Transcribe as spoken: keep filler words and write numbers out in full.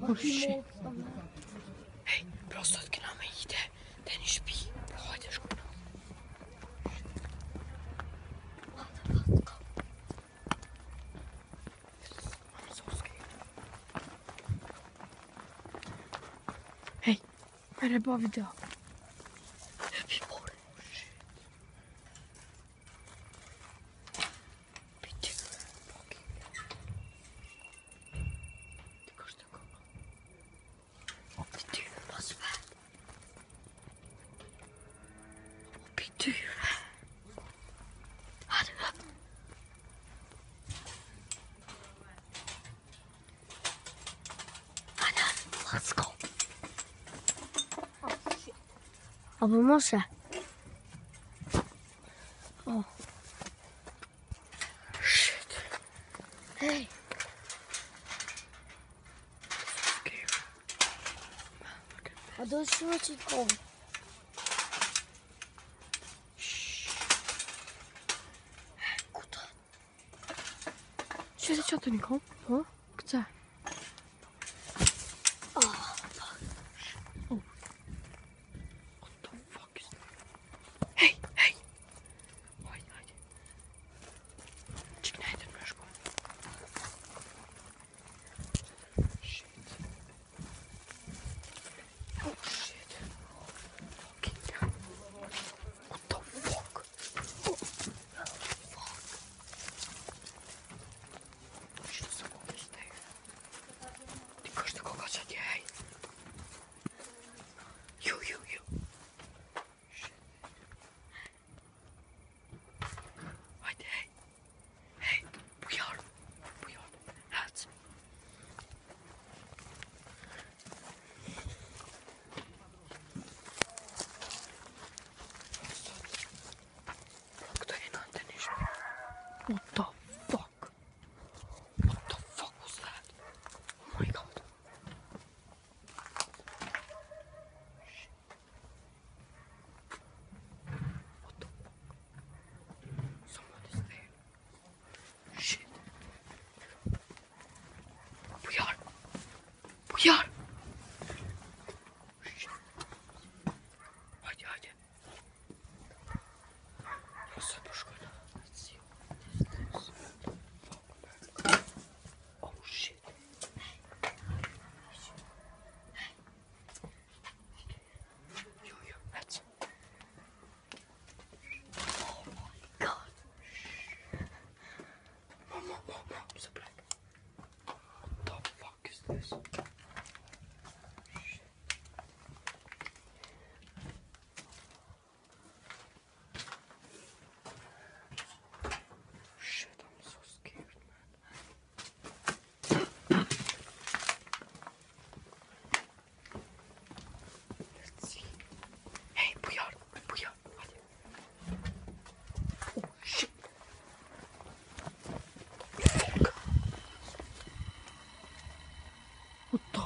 Oh shit. Hej, просто к нам иде. Да не спи. Ходишь к нам. Hej, här är bara video. Vi får det. Let's go. Oh shit. Albo może. O. Shit. Hej. A då slår till igång. Что ты никого? О, где? What the fuck? What the fuck was that? Oh my god. Shit. What the fuck? Somebody's there. Shit. Bujar! Bujar! Shit. Hadi hadi. Nasıl boşver? This. Shit, I'm so scared, man. Let's see. Hey, Bujar, Bujar. Oh shit. Fuck. What the